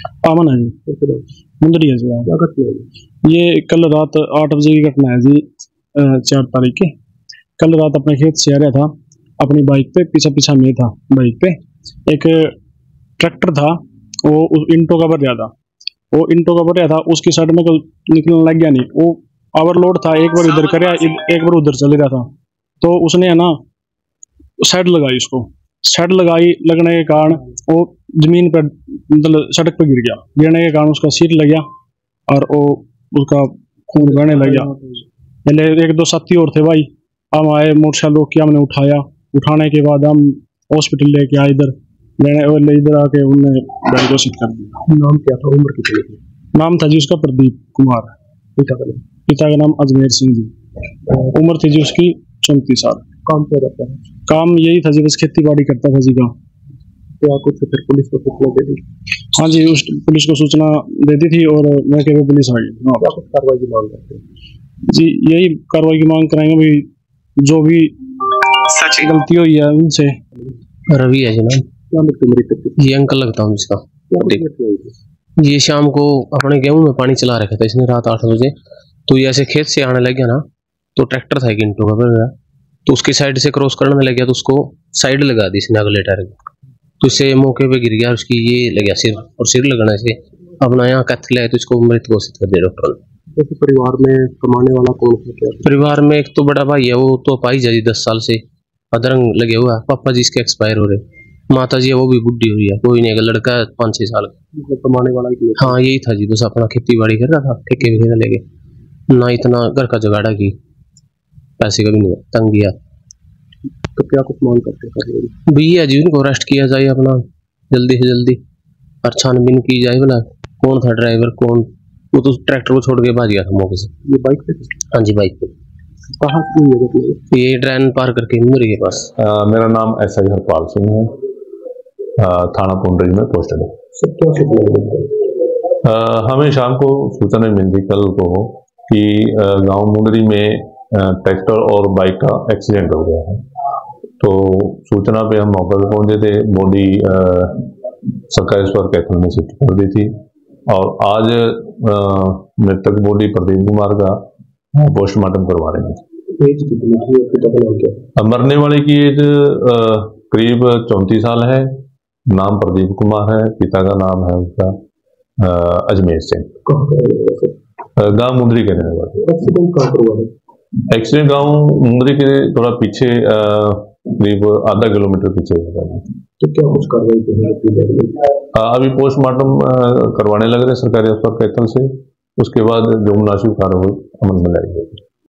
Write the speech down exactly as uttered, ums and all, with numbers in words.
अमन है जी, मुंदरी है जी। क्या घटना है? ये कल रात आठ बजे की घटना है जी, चार तारीख की। कल रात अपने खेत से आ रहा था अपनी बाइक पे, पीछा पीछा में था बाइक पे। एक ट्रैक्टर था, वो उस इंटो का भर रहा था, वो इंटो का भर रहा था, उसकी साइड में तो निकलने लग गया नहीं, वो ओवरलोड था, एक बार इधर कर एक बार उधर चले रहा था। तो उसने है ना साइड लगाई, उसको साइड लगाई, लगने के कारण वो जमीन पर मतलब सड़क पर गिर गया। गिरने के कारण उसका सिर लग गया और वो उसका खून बहने लग गया। पहले एक दो साथी और थे भाई, हम आए मोटरसाइकिल रोक के, हमने उठाया। उठाने के बाद हम हॉस्पिटल लेके आए इधर, लेने इधर आके उन्होंने गाड़ी घोषित कर दिया। नाम क्या था, उम्र कितनी थी? नाम था जी उसका प्रदीप कुमार। पिता का नाम? पिता का नाम अजमेर सिंह जी। उम्र थी जी उसकी चौंतीस साल। काम क्या करता है? काम यही था जी, बस खेती बाड़ी करता था जी का। क्या कुछ फिर पुलिस को सूचना दे दी? हाँ जी, उस पुलिस को सूचना दे दी थी और मौके पे पुलिस आ गई। क्या कुछ कार्रवाई की मांग करते हैं? जी यही कार्रवाई की मांग कराएंगे भाई, जो भी सच गलती हुई है उनसे। रवि है जनाब, ये अंकल लगता हूँ जिसका। ये शाम को अपने गेहूं में पानी चला रखा था इसने रात आठ बजे। तो ये ऐसे खेत से आने लग गया ना, तो ट्रैक्टर था एक इंटो का भर गया, तो उसकी साइड से क्रॉस करने लग गया, तो उसको साइड लगा दी इसने अगले टायर की, तो इससे मौके पे गिर गया। उसकी ये लग गया सिर, और सिर लगने से अपना यहाँ कैथ लिया, तो इसको मृत घोषित कर दिया डॉक्टर ने। जैसे परिवार में कमाने वाला कौन है? क्या परिवार में एक तो बड़ा भाई है, वो तो पाई जाए दस साल से अदरंग लगे हुआ है। पापा जी इसके एक्सपायर हो रहे, माता जी है वो भी बुढ़ी हुई है, कोई नहीं, लड़का है पाँच छह साल का। कमाने वाला ही? हाँ यही था जी, बस अपना खेती बाड़ी कर रहा था, ठेके वगैरह लेके, ना इतना घर का जुगाड़ा की, पैसे का भी नहीं तंग किया। तो क्या कुछ मांग करते हैं? भैया जी उनको अरेस्ट किया जाए अपना जल्दी से जल्दी, और छानबीन की जाए बोला कौन था ड्राइवर, कौन, वो तो ट्रैक्टर को छोड़ के भाग गया था मौके से। ये बाइक पे? हाँ जी बाइक पे। कहाँ की है ये ट्रेन पार करके मुरी के पास। आ, मेरा नाम एस आई हरपाल सिंह है, आ, थाना पुंडरी में पोस्टेड है। सब क्या सूचना? हमें शाम को सूचना मिली कल को कि गांव मुंडरी में ट्रैक्टर और बाइक का एक्सीडेंट हो गया है। तो सूचना पे हम मौके पर पहुंचे थे, बॉडी सरकारी स्तर कैथल में शिफ्ट कर दी थी, और आज मृतक बॉडी प्रदीप कुमार का पोस्टमार्टम करवा रहे हैं। एज कितनी थी और पिता का नाम क्या? मरने वाले की एज करीब चौंतीस साल है, नाम प्रदीप कुमार है, पिता का नाम है उसका अजमेर सिंह, गांव मुंदरी के रहने वाले। एक्सीडेंट कहाँ पर हुआ है? एक्सीडेंट गांव मुंदरी के थोड़ा पीछे, करीब आधा किलोमीटर पीछे हुआ है। तो क्या कुछ कार्रवाई की जा रही है? अभी पोस्टमार्टम करवाने लग रहे सरकारी अस्पताल कैथल से, उसके बाद जो मुनासिब कार्रवाई अमल में लाई जाएगी।